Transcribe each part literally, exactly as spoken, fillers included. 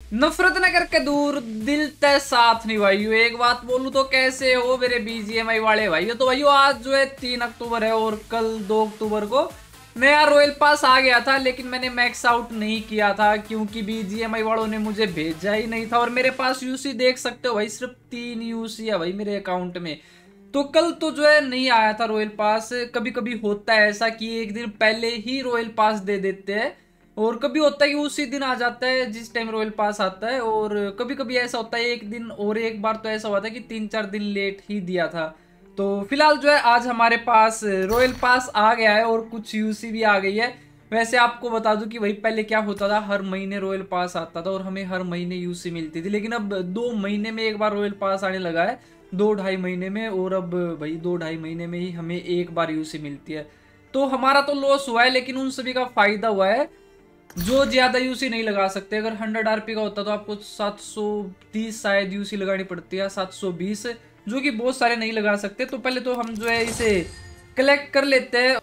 नफरत न करके दूर दिल ते साथ नहीं भाई। एक बात बोलूं तो कैसे हो मेरे बीजीएमआई वाले भाई। तो भाई आज जो है तीन अक्टूबर है और कल दो अक्टूबर को नया रॉयल पास आ गया था, लेकिन मैंने मैक्स आउट नहीं किया था क्योंकि बीजीएमआई वालों ने मुझे भेजा ही नहीं था। और मेरे पास यूसी देख सकते हो भाई, सिर्फ तीन यूसी है भाई मेरे अकाउंट में। तो कल तो जो है नहीं आया था रॉयल पास। कभी कभी होता है ऐसा कि एक दिन पहले ही रॉयल पास दे देते हैं, और कभी होता है कि उसी दिन आ जाता है जिस टाइम रॉयल पास आता है, और कभी कभी ऐसा होता है एक दिन, और एक बार तो ऐसा हुआ था कि तीन चार दिन लेट ही दिया था। तो फिलहाल जो है आज हमारे पास रॉयल पास आ गया है और कुछ यूसी भी आ गई है। वैसे आपको बता दूं कि भाई पहले क्या होता था, हर महीने रॉयल पास आता था और हमें हर महीने यूसी मिलती थी, लेकिन अब दो महीने में एक बार रॉयल पास आने लगा है, दो ढाई महीने में। और अब भाई दो ढाई महीने में ही हमें एक बार यूसी मिलती है। तो हमारा तो लॉस हुआ है, लेकिन उन सभी का फायदा हुआ है जो ज्यादा यूसी नहीं लगा सकते। अगर हंड्रेड आरपी का होता तो आपको सात सौ तीस शायद यूसी लगानी पड़ती है, सात सौ बीस, जो कि बहुत सारे नहीं लगा सकते। तो पहले तो हम जो है इसे कलेक्ट कर लेते हैं।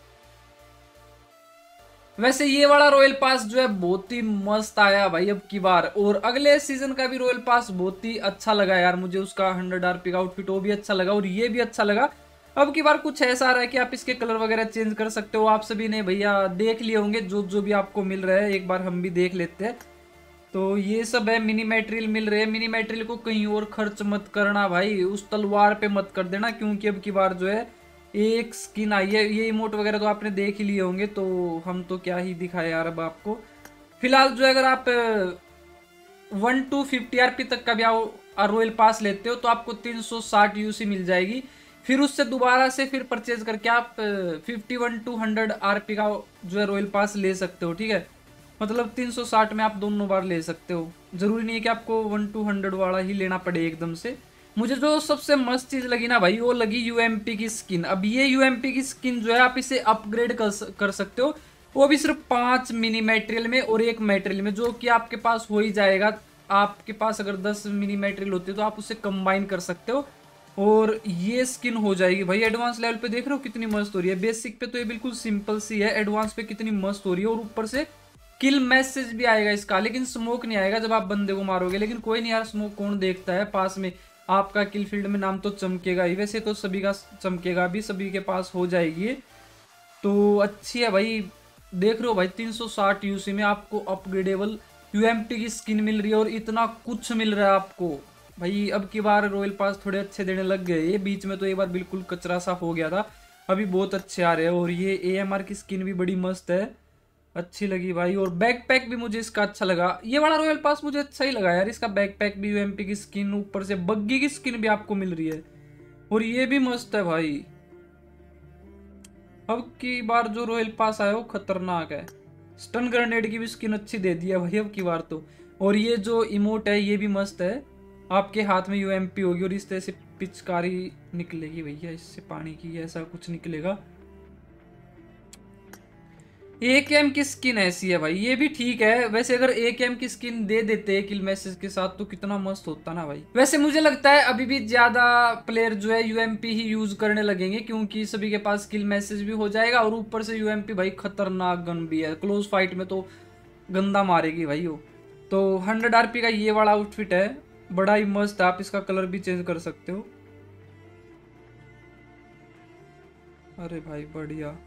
वैसे ये वाला रॉयल पास जो है बहुत ही मस्त आया भाई अब की बार, और अगले सीजन का भी रॉयल पास बहुत ही अच्छा लगा यार मुझे। उसका हंड्रेड आरपी का आउटफिट वो भी अच्छा लगा और ये भी अच्छा लगा। अब की बार कुछ ऐसा आ रहा है कि आप इसके कलर वगैरह चेंज कर सकते हो। आप सभी ने भैया देख लिए होंगे जो जो भी आपको मिल रहा है, एक बार हम भी देख लेते हैं। तो ये सब है, मिनी मैटेरियल मिल रहे हैं। मिनी मैटेरियल को कहीं और खर्च मत करना भाई, उस तलवार पे मत कर देना, क्योंकि अब की बार जो है एक स्किन आई है। ये इमोट वगैरह तो आपने देख ही लिए होंगे, तो हम तो क्या ही दिखाए यार अब आपको। फिलहाल जो है अगर आप वन टू फिफ्टी आरपी तक का भी रॉयल पास लेते हो तो आपको तीन सौ साठ यूसी मिल जाएगी। फिर उससे दोबारा से फिर परचेज करके आप fifty one two hundred RP का जो है रॉयल पास ले सकते हो, ठीक है। मतलब तीन सौ साठ में आप दोनों बार ले सकते हो, जरूरी नहीं है कि आपको वन टू हंड्रेड वाला ही लेना पड़े एकदम से। मुझे जो सबसे मस्त चीज लगी ना भाई, वो लगी यूएमपी की स्किन। अब ये यूएमपी की स्किन जो है आप इसे अपग्रेड कर कर सकते हो, वो भी सिर्फ पांच मिनी मैटेरियल में और एक मैटेरियल में, जो कि आपके पास हो ही जाएगा। आपके पास अगर दस मिनी मैटेरियल होती है तो आप उसे कंबाइन कर सकते हो और ये स्किन हो जाएगी भाई। एडवांस लेवल पे देख रहे हो कितनी मस्त हो रही है। बेसिक पे तो ये बिल्कुल सिंपल सी है, एडवांस पे कितनी मस्त हो रही है। और ऊपर से किल मैसेज भी आएगा इसका, लेकिन स्मोक नहीं आएगा जब आप बंदे को मारोगे। लेकिन कोई नहीं यार, स्मोक कौन देखता है, पास में आपका किल फील्ड में नाम तो चमकेगा ही। वैसे तो सभी का चमकेगा भी, सभी के पास हो जाएगी, तो अच्छी है भाई। देख रहे हो भाई तीन सौ साठ यूसी में आपको अपग्रेडेबल यूएमपी की स्किन मिल रही है और इतना कुछ मिल रहा है आपको भाई। अब की बार रॉयल पास थोड़े अच्छे देने लग गए। ये बीच में तो एक बार बिल्कुल कचरा सा हो गया था, अभी बहुत अच्छे आ रहे हैं। और ये एएमआर की स्किन भी बड़ी मस्त है, अच्छी लगी भाई। और बैकपैक भी मुझे इसका अच्छा लगा। ये वाला रॉयल पास मुझे अच्छा ही लगा यार, इसका बैकपैक भी यूएमपी की स्किन, ऊपर से बग्गी की स्किन भी आपको मिल रही है, और ये भी मस्त है भाई। अब की बार जो रॉयल पास आया वो खतरनाक है। स्टन ग्रेनेड की भी स्किन अच्छी दे दी है भाई अब की बार तो। और ये जो इमोट है ये भी मस्त है, आपके हाथ में यूएमपी होगी और इस तरह से पिचकारी निकलेगी भैया, इससे पानी की ऐसा कुछ निकलेगा। एकेएम की स्किन ऐसी है भाई, ये भी ठीक है। वैसे अगर एकेएम की स्किन दे देते किल मैसेज के साथ तो कितना मस्त होता ना भाई। वैसे मुझे लगता है अभी भी ज्यादा प्लेयर जो है यूएमपी ही यूज करने लगेंगे, क्योंकि सभी के पास किल मैसेज भी हो जाएगा और ऊपर से यूएमपी भाई खतरनाक गन भी है, क्लोज फाइट में तो गंदा मारेगी भाई वो। तो हंड्रेड आरपी का ये वाला आउटफिट है, बड़ा ही मस्त है। आप इसका कलर भी चेंज कर सकते हो। अरे भाई बढ़िया,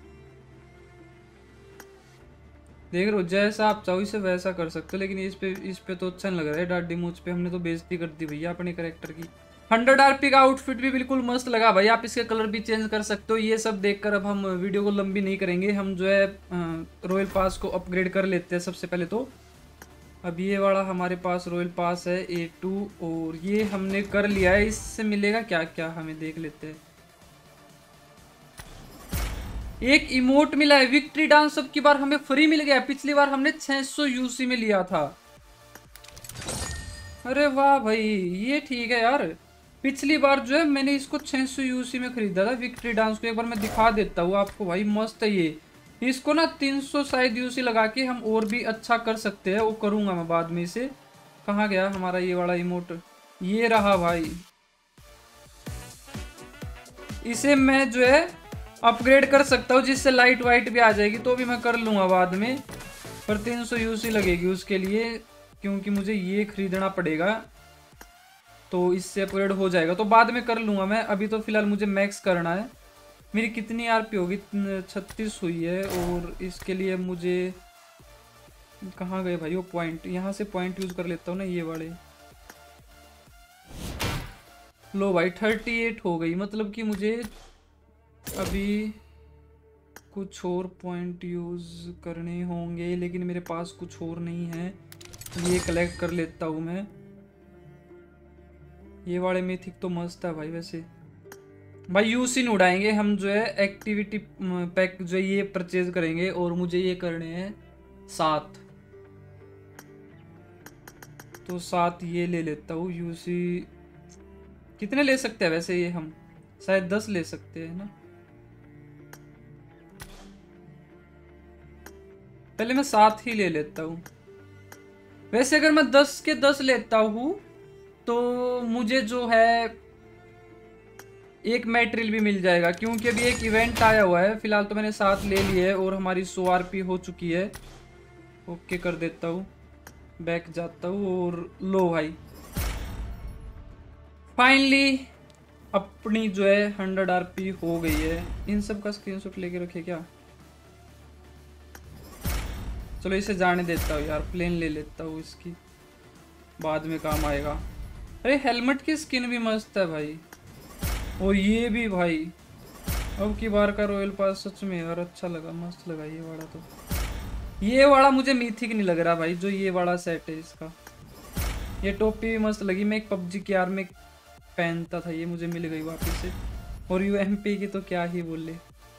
देख रहे हो जैसा आप चाहो इसे वैसा कर सकते हो। लेकिन इस पे इस पे तो अच्छा नहीं लग रहा है, डाडी मूछ पे हमने तो बेइज्जती कर दी भैया अपने कैरेक्टर की। हंड्रेड आरपी का आउटफिट भी बिल्कुल मस्त लगा भाई, आप इसके कलर भी चेंज कर सकते हो। ये सब देखकर अब हम वीडियो को लंबी नहीं करेंगे, हम जो है रॉयल पास को अपग्रेड कर लेते हैं सबसे पहले तो। अब ये वाला हमारे पास रॉयल पास है ए टू, और ये हमने कर लिया है। इससे मिलेगा क्या क्या हमें देख लेते हैं। एक इमोट मिला है विक्ट्री डांस, अब की बार हमें फ्री मिल गया। पिछली बार हमने छह सौ यूसी में लिया था। अरे वाह भाई, ये ठीक है यार। पिछली बार जो है मैंने इसको छह सौ यूसी में खरीदा था विक्ट्री डांस को। एक बार मैं दिखा देता हूँ आपको भाई, मस्त है ये। इसको ना तीन सौ शायद यूसी लगा के हम और भी अच्छा कर सकते हैं, वो करूंगा मैं बाद में। इसे कहाँ गया हमारा ये वाला इमोट, ये रहा भाई। इसे मैं जो है अपग्रेड कर सकता हूँ जिससे लाइट वाइट भी आ जाएगी, तो भी मैं कर लूंगा बाद में, पर तीन सौ यूसी लगेगी उसके लिए। क्योंकि मुझे ये खरीदना पड़ेगा, तो इससे अपग्रेड हो जाएगा तो बाद में कर लूँगा मैं। अभी तो फिलहाल मुझे मैक्स करना है। मेरी कितनी आरपी होगी? छत्तीस हुई है। और इसके लिए मुझे कहाँ गए भाई वो पॉइंट? यहाँ से पॉइंट यूज कर लेता हूँ ना, ये वाले। लो भाई अड़तीस हो गई, मतलब कि मुझे अभी कुछ और पॉइंट यूज करने होंगे, लेकिन मेरे पास कुछ और नहीं है। ये कलेक्ट कर लेता हूँ मैं। ये वाले मिथिक तो मस्त है भाई। वैसे भाई यूसी नहीं उड़ाएंगे हम, जो है एक्टिविटी पैक जो है ये परचेज करेंगे। और मुझे ये करने हैं सात, तो सात ये ले लेता हूँ। यूसी कितने ले सकते हैं वैसे? ये हम शायद दस ले सकते हैं ना। पहले मैं सात ही ले लेता हूँ। वैसे अगर मैं दस के दस लेता हूँ तो मुझे जो है एक मैटेरियल भी मिल जाएगा, क्योंकि अभी एक इवेंट आया हुआ है। फिलहाल तो मैंने सात ले लिए है और हमारी सौ आरपी हो चुकी है। ओके कर देता हूँ, बैक जाता हूँ। और लो भाई फाइनली अपनी जो है हंड्रेड आरपी हो गई है। इन सब का स्क्रीनशॉट लेके रखे क्या? चलो इसे जाने देता हूँ यार, प्लेन ले लेता हूँ, इसकी बाद में काम आएगा। अरे हेलमेट की स्किन भी मस्त है भाई। और ये भी भाई, अब की बार का रॉयल पास सच में यार अच्छा लगा, मस्त लगा ये वाला। तो ये वाला मुझे मिथिक नहीं लग रहा भाई, जो ये वाला सेट है इसका। ये टोपी भी मस्त लगी। मैं एक पबजी की आर में पहनता था, ये मुझे मिल गई वापस से। और यू एम पी की तो क्या ही बोले।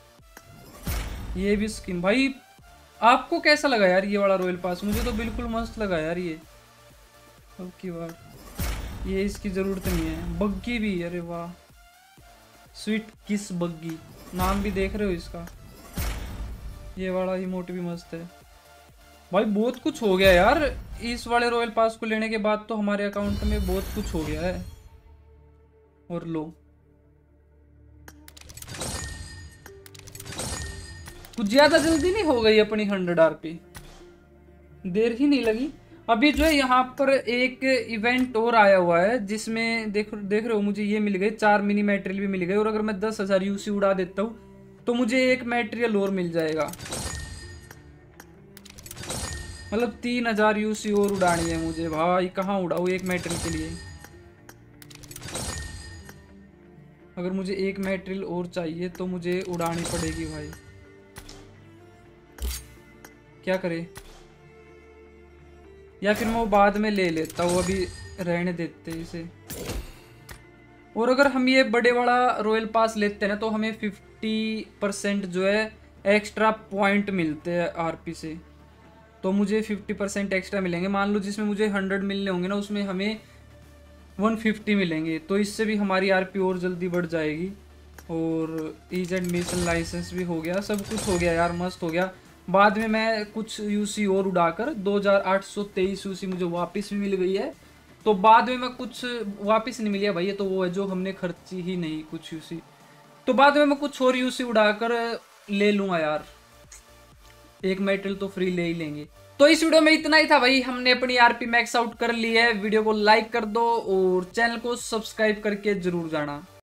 ये भी स्किन भाई, आपको कैसा लगा यार ये वाला रॉयल पास? मुझे तो बिल्कुल मस्त लगा यार ये। अब की बार ये इसकी जरूरत नहीं है। बग्गी भी, अरे वाह, स्वीट किस बग्गी, नाम भी देख रहे हो इसका। ये वाला इमोट भी मस्त है भाई। बहुत कुछ हो गया यार इस वाले रॉयल पास को लेने के बाद, तो हमारे अकाउंट में बहुत कुछ हो गया है। और लो कुछ ज्यादा जल्दी नहीं हो गई अपनी हंड्रेड आरपी, देर ही नहीं लगी। अभी जो है यहाँ पर एक इवेंट और आया हुआ है, जिसमें देख देख रहे हो मुझे ये मिल गए, चार मिनी मटेरियल भी मिल गए। और अगर मैं दस हजार यूसी उड़ा देता हूँ तो मुझे एक मटेरियल और मिल जाएगा। मतलब तीन हजार यूसी और उड़ानी है मुझे भाई। कहाँ उड़ाऊँ एक मटेरियल के लिए? अगर मुझे एक मटेरियल और चाहिए तो मुझे उड़ानी पड़ेगी भाई। क्या करे? या फिर मैं वो बाद में ले लेता हूँ, अभी रहने देते इसे। और अगर हम ये बड़े वाला रॉयल पास लेते हैं ना, तो हमें फिफ्टी परसेंट जो है एक्स्ट्रा पॉइंट मिलते हैं आरपी से। तो मुझे फिफ्टी परसेंट एक्स्ट्रा मिलेंगे। मान लो जिसमें मुझे हंड्रेड मिलने होंगे ना, उसमें हमें वन फिफ्टी मिलेंगे। तो इससे भी हमारी आरपी और जल्दी बढ़ जाएगी। और ईज एडमिशन लाइसेंस भी हो गया, सब कुछ हो गया यार, मस्त हो गया। बाद में मैं कुछ यूसी और उड़ाकर दो हज़ार आठ सौ तेईस यूसी मुझे वापस भी मिल गई है। तो बाद में मैं कुछ वापस नहीं मिली है भाई, ये तो वो है जो हमने खर्ची ही नहीं कुछ यूसी। तो बाद में मैं कुछ और यूसी उड़ाकर ले लूँगा यार, एक मेटल तो फ्री ले ही लेंगे। तो इस वीडियो में इतना ही था भाई। हमने अपनी आरपी मैक्स आउट कर ली है। वीडियो को लाइक कर दो और चैनल को सब्सक्राइब करके जरूर जाना।